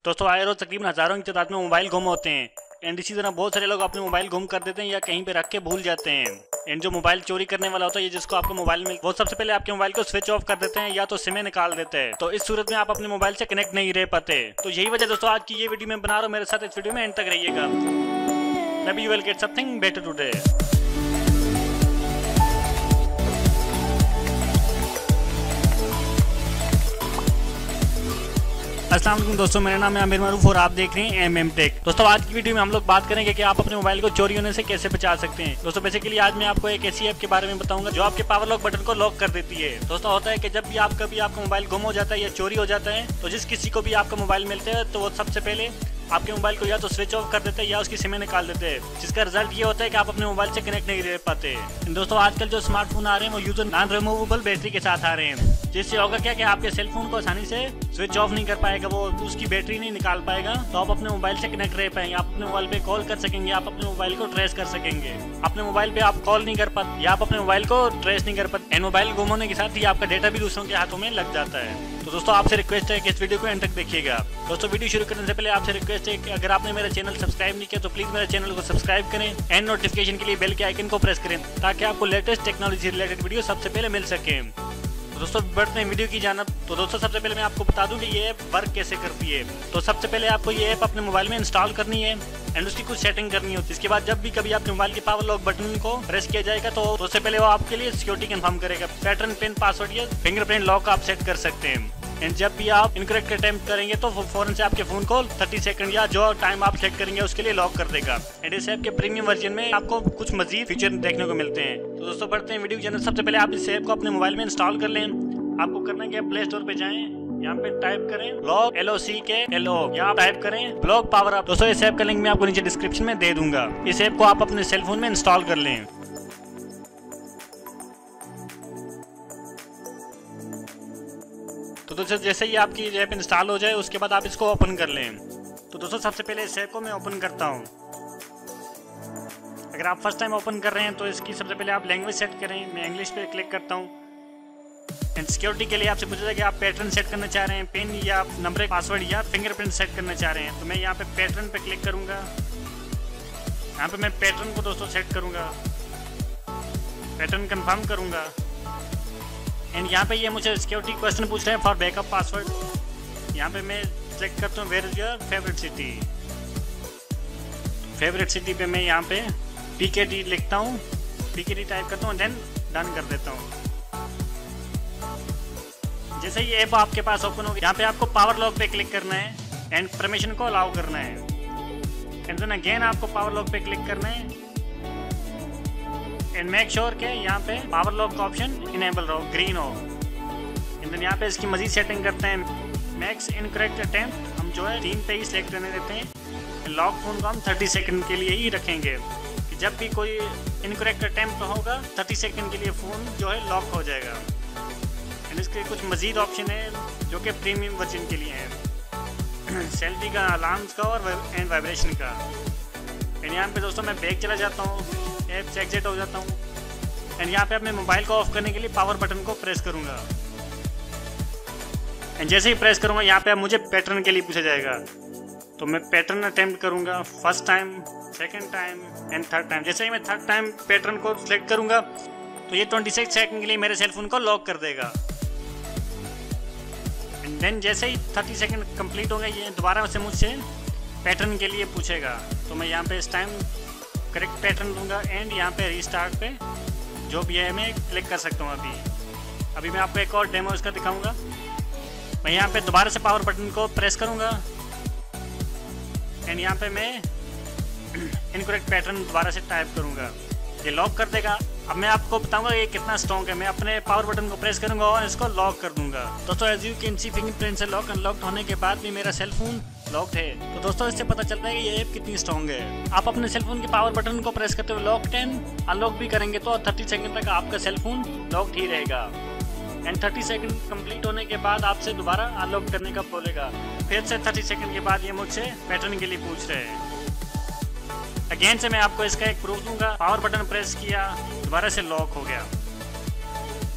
दोस्तों आए रोज तकरीबन हजारों की तादाद में मोबाइल गुम होते हैं एंड इसी तरह बहुत सारे लोग अपने मोबाइल गुम कर देते हैं या कहीं पे रख के भूल जाते हैं। एंड जो मोबाइल चोरी करने वाला होता है, ये जिसको आपको मोबाइल मिल, वो सबसे पहले आपके मोबाइल को स्विच ऑफ कर देते हैं या तो सिम निकाल देते हैं। तो इस सूरत में आप अपने मोबाइल से कनेक्ट नहीं रह पाते। तो यही वजह दोस्तों आज की ये वीडियो में बना रहा हूँ, मेरे साथ इस वीडियो में एंड तक रहिएगा। Maybe you will get something better today। अस्सलाम वालेकुम दोस्तों, मेरा नाम है आमिर मारूफ और आप देख रहे हैं एम टेक। दोस्तों आज की वीडियो में हम लोग बात करेंगे कि आप अपने मोबाइल को चोरी होने से कैसे बचा सकते हैं। दोस्तों बेसिकली आज मैं आपको एक ऐसी ऐप के बारे में बताऊंगा जो आपके पावर लॉक बटन को लॉक कर देती है। दोस्तों होता है कि जब भी आपका मोबाइल गुम हो जाता है या चोरी हो जाता है, तो जिस किसी को भी आपका मोबाइल मिलता है तो वो सबसे पहले आपके मोबाइल को या तो स्विच ऑफ कर देते हैं या उसकी सिम निकाल देते हैं, जिसका रिजल्ट ये होता है कि आप अपने मोबाइल से कनेक्ट नहीं रह पाते। दोस्तों आजकल जो स्मार्टफोन आ रहे हैं वो यूजर नॉन रिमूवेबल बैटरी के साथ आ रहे हैं, जिससे होगा क्या कि आपके सेलफोन को आसानी से स्विच ऑफ नहीं कर पाएगा, वो उसकी बैटरी नहीं निकाल पाएगा, तो आप अपने मोबाइल से कनेक्ट रह पाएंगे। आप अपने मोबाइल पे कॉल कर सकेंगे, आप अपने मोबाइल को ट्रेस कर सकेंगे। अपने मोबाइल पे आप कॉल नहीं कर पाते या आप अपने मोबाइल को ट्रेस नहीं कर पाते, एंड मोबाइल गुम होने के साथ ही आपका डेटा भी दूसरों के हाथों में लग जाता है। तो दोस्तों आपसे रिक्वेस्ट है कि इस वीडियो को एंड तक देखिएगा। दोस्तों वीडियो शुरू करने से पहले आपसे रिक्वेस्ट है कि अगर आपने मेरा चैनल सब्सक्राइब नहीं किया तो प्लीज मेरे चैनल को सब्सक्राइब करें एंड नोटिफिकेशन के लिए बेल के आइकन को प्रेस करें, ताकि आपको लेटेस्ट टेक्नोलॉजी रिलेटेड वीडियो सबसे पहले मिल सके। दोस्तों बढ़ते हैं वीडियो की जानब। तो दोस्तों सबसे पहले मैं आपको बता दूं कि ये ऐप वर्क कैसे करती है। तो सबसे पहले आपको ये ऐप अपने मोबाइल में इंस्टॉल करनी है एंड उसकी कुछ सेटिंग करनी होती है। इसके बाद जब भी कभी आपके मोबाइल के पावर लॉक बटन को प्रेस किया जाएगा तो उससे पहले वो आपके लिए सिक्योरिटी कंफर्म करेगा। पैटर्न, पिन, पासवर्ड या फिंगरप्रिंट लॉक आप सेट कर सकते हैं। एंड जब भी आप इनकरेक्ट अटेम्प्ट करेंगे तो फौरन से आपके फोन को 30 सेकंड या जो टाइम आप सेट करेंगे उसके लिए लॉक कर देगा। एंड इस ऐप के प्रीमियम वर्जन में आपको कुछ मजीद फीचर देखने को मिलते हैं। तो दोस्तों बढ़ते हैं वीडियो के अंदर। सबसे पहले आप इस ऐप को अपने मोबाइल में इंस्टॉल कर लें। आपको करना है कि प्ले स्टोर पे जाएं, यहाँ पे टाइप करें ब्लॉक LOCKLO, यहाँ टाइप करें ब्लॉक पावर अप। दोस्तों इस ऐप का लिंक मैं आपको नीचे डिस्क्रिप्शन में दे दूंगा। इस ऐप को आप अपने सेलफोन में इंस्टॉल कर लें। तो दोस्तों जैसे ही आपकी ऐप इंस्टॉल हो जाए उसके बाद आप इसको ओपन कर लें। तो दोस्तों सबसे पहले इस ऐप को मैं ओपन करता हूँ। अगर आप फर्स्ट टाइम ओपन कर रहे हैं तो इसकी सबसे पहले आप लैंग्वेज सेट करें। मैं इंग्लिश पे क्लिक करता हूँ। एंड सिक्योरिटी के लिए आपसे पूछा जाए कि आप पैटर्न सेट करना चाह रहे हैं, पिन या नंबर, पासवर्ड या फिंगरप्रिंट सेट करना चाह रहे हैं। तो मैं यहाँ पे पैटर्न पे क्लिक करूँगा। यहाँ पे मैं पैटर्न को दोस्तों सेट करूँगा, पैटर्न कंफर्म करूँगा। एंड यहाँ पे ये मुझे सिक्योरिटी क्वेश्चन पूछ रहे हैं फॉर बैकअप पासवर्ड। यहाँ पे मैं सेलेक्ट करता हूँ where is your favourite city. Favourite city पे मैं यहाँ पे PKD लिखता हूँ, PKD टाइप करता हूँ, देन डन कर देता हूँ। जैसे ये ऐप आपके पास ओपन होगी, यहाँ पे आपको पावर लॉक पे क्लिक करना है एंड परमिशन को अलाउ करना है। एंड देन अगेन आपको पावर लॉक पे क्लिक करना है एंड मेक श्योर के यहाँ पे पावर लॉक का ऑप्शन इनेबल हो, ग्रीन हो। एंड देन यहाँ पे इसकी मजीद सेटिंग करते हैं। मैक्स इनकरेक्ट अटेम्प्ट हम जो है 3 पे ही सिलेक्ट करने देते हैं। लॉक फोन को हम 30 सेकंड के लिए ही रखेंगे कि जब भी कोई इनकरेक्ट अटेम्प्ट होगा 30 सेकंड के लिए फ़ोन जो है लॉक हो जाएगा। एंड इसके कुछ मजीद ऑप्शन है जो कि प्रीमियम वर्जन के लिए हैं, सेल्फी का, अलार्म्स का और एंड वाइब्रेशन का। एंड यहाँ पे दोस्तों मैं बैक चला जाता हूँ, ऐप से एग्जिट हो जाता हूँ। एंड यहाँ पे अपने मोबाइल को ऑफ करने के लिए पावर बटन को प्रेस करूँगा। एंड जैसे ही प्रेस करूँगा यहाँ पे अब मुझे पैटर्न के लिए पूछा जाएगा, तो मैं पैटर्न अटेम्प्ट करूँगा first time, second time and third time. जैसे ही मैं थर्ड टाइम पैटर्न को सिलेक्ट करूँगा तो ये 26 सेकंड के लिए मेरे सेलफोन को लॉक कर देगा। एंड देन जैसे ही 30 सेकंड कंप्लीट हो गए, ये दोबारा से मुझसे पैटर्न के लिए पूछेगा। तो मैं यहाँ पे इस टाइम करेक्ट पैटर्न दूंगा एंड यहाँ पे रीस्टार्ट पे जो भी है मैं क्लिक कर सकता हूँ। अभी मैं आपको एक और डेमो इसका दिखाऊंगा। मैं यहाँ पे दोबारा से पावर बटन को प्रेस करूँगा एंड यहाँ पे मैं इनकरेक्ट पैटर्न दोबारा से टाइप करूँगा, ये लॉक कर देगा। अब मैं आपको बताऊंगा ये कितना स्ट्रॉन्ग है। मैं अपने पावर बटन को प्रेस करूंगा और इसको लॉक कर दूंगा। दोस्तों as you can see fingerprint से लॉक अनलॉक होने के बाद भी मेरा सेलफोन लॉक्ड है। तो दोस्तों इससे पता चलता है कि ये ऐप कितनी स्ट्रॉन्ग है। आप अपने सेलफोन के पावर बटन को प्रेस करते हुए लॉक 10 अनलॉक भी करेंगे तो 30 सेकंड तक आपका सेलफोन लॉक्ड ही रहेगा। एंड 30 सेकंड कंप्लीट होने के बाद आपसे दोबारा अनलॉक करने का बोलेगा। फिर से 30 सेकंड के बाद ये मुझसे पैटर्न के लिए पूछ रहे हैं। अगेन से मैं आपको इसका एक प्रूफ दूंगा। पावर बटन प्रेस किया, दोबारा से लॉक हो गया।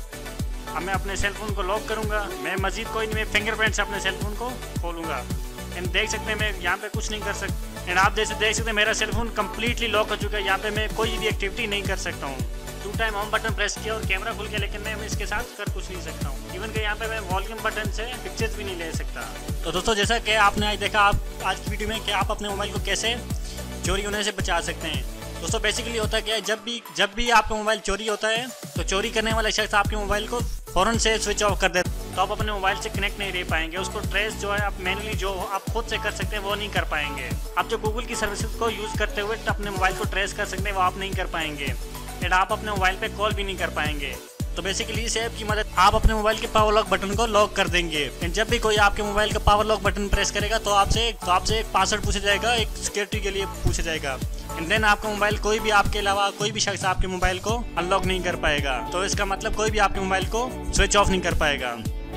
अब मैं अपने सेलफोन को लॉक करूंगा। मैं मजीद कोई नहीं, मैं फिंगरप्रिंट से अपने सेलफोन को खोलूंगा। एंड देख सकते हैं मैं यहाँ पे कुछ नहीं कर सकता। एंड आप जैसे देख सकते हैं मेरा सेलफोन कम्प्लीटली लॉक हो चुका है। यहाँ पे मैं कोई भी एक्टिविटी नहीं कर सकता हूँ। 2 टाइम होम बटन प्रेस किया और कैमरा खुल गया, लेकिन मैं इसके साथ कर कुछ नहीं सकता हूँ। इवन कि यहाँ पे मैं वॉल्यूम बटन से पिक्चर्स भी नहीं ले सकता। तो दोस्तों जैसा कि आपने आज देखा आज की वीडियो में कि आप अपने मोबाइल को कैसे चोरी होने से बचा सकते हैं। दोस्तों बेसिकली होता क्या है, जब भी आपका मोबाइल चोरी होता है तो चोरी करने वाला शख्स आपके मोबाइल को फ़ौरन से स्विच ऑफ कर देता है, तो आप अपने मोबाइल से कनेक्ट नहीं रह पाएंगे। उसको ट्रेस जो है आप मैनुअली जो आप खुद से कर सकते हैं वो नहीं कर पाएंगे। आप जो गूगल की सर्विसेज को यूज़ करते हुए अपने मोबाइल को ट्रेस कर सकते हैं वो आप नहीं कर पाएंगे। एंड आप अपने मोबाइल पे कॉल भी नहीं कर पाएंगे। तो बेसिकली इस ऐप की मदद आप अपने मोबाइल के पावर लॉक बटन को लॉक कर देंगे। एंड जब भी कोई आपके मोबाइल का पावर लॉक बटन प्रेस करेगा तो आपसे एक पासवर्ड पूछा जाएगा, एक सिक्योरिटी के लिए पूछा जाएगा। एंड देन आपका मोबाइल कोई भी आपके अलावा कोई भी शख्स आपके मोबाइल को अनलॉक नहीं कर पाएगा। तो इसका मतलब कोई भी आपके मोबाइल को स्विच ऑफ नहीं कर पाएगा।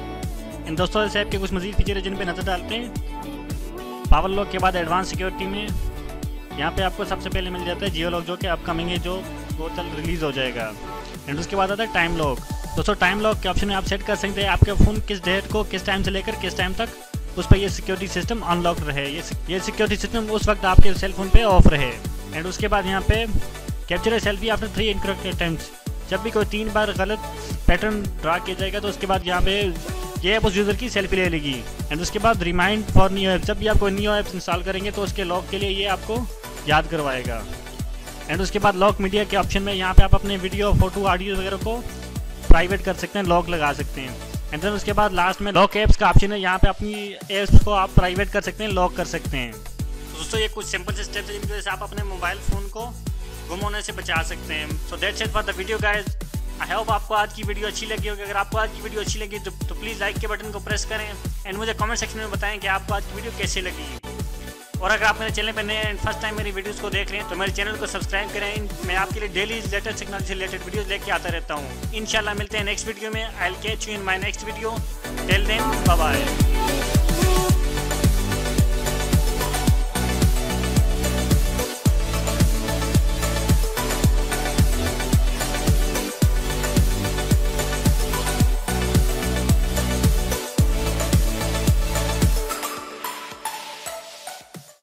एंड दोस्तों इस ऐप के कुछ मजीद फीचर है जिन पे नजर डालते हैं। पावर लॉक के बाद एडवांस सिक्योरिटी में यहाँ पे आपको सबसे पहले मिल जाता है जियो लॉक, जो कि अपकमिंग है, जो बहुत जल्द रिलीज हो जाएगा। एंड उसके बाद आता है टाइम लॉक। दोस्तों टाइम लॉक के ऑप्शन में आप सेट कर सकते हैं आपके फ़ोन किस डेट को किस टाइम से लेकर किस टाइम तक उस पर ये सिक्योरिटी सिस्टम अनलॉक रहे, ये सिक्योरिटी सिस्टम उस वक्त आपके सेल फोन पे ऑफ रहे। एंड उसके बाद यहाँ पे capture a selfie after 3 incorrect attempts. जब भी कोई 3 बार गलत पैटर्न ड्रा किया जाएगा तो उसके बाद यहाँ पे ये ऐप उस यूज़र की सेल्फी ले लेगी। एंड उसके बाद रिमाइंड फॉर न्यू ऐप, जब भी आप कोई न्यू ऐप इंस्टॉल करेंगे तो उसके लॉक के लिए ये आपको याद करवाएगा। एंड उसके बाद लॉक मीडिया के ऑप्शन में यहाँ पे आप अपने वीडियो फोटो ऑडियो वगैरह को प्राइवेट कर सकते हैं, लॉक लगा सकते हैं। एंड देन उसके बाद लास्ट में लॉक एप्स का ऑप्शन है, यहाँ पे अपनी एप्स को आप प्राइवेट कर सकते हैं, लॉक कर सकते हैं। तो दोस्तों ये कुछ सिंपल से स्टेप्स हैं जिनकी वजह से आप अपने मोबाइल फ़ोन को गुम होने से बचा सकते हैं। So that's it for the video guys. I hope आपको आज की वीडियो अच्छी लगी होगी। अगर आपको आज की वीडियो अच्छी लगी तो प्लीज़ लाइक के बटन को प्रेस करें एंड मुझे कमेंट सेक्शन में बताएं कि आपको आज की वीडियो कैसी लगी। और अगर आप मेरे चैनल पर नए एंड फर्स्ट टाइम मेरी वीडियोस को देख रहे हैं तो मेरे चैनल को सब्सक्राइब करें। मैं आपके लिए डेली लेटेस्ट टेक्नोलॉजी से रिलेटेड वीडियोस लेके आता रहता हूँ। इंशाल्लाह मिलते हैं नेक्स्ट वीडियो में। I will catch you in my next video. Till then bye bye.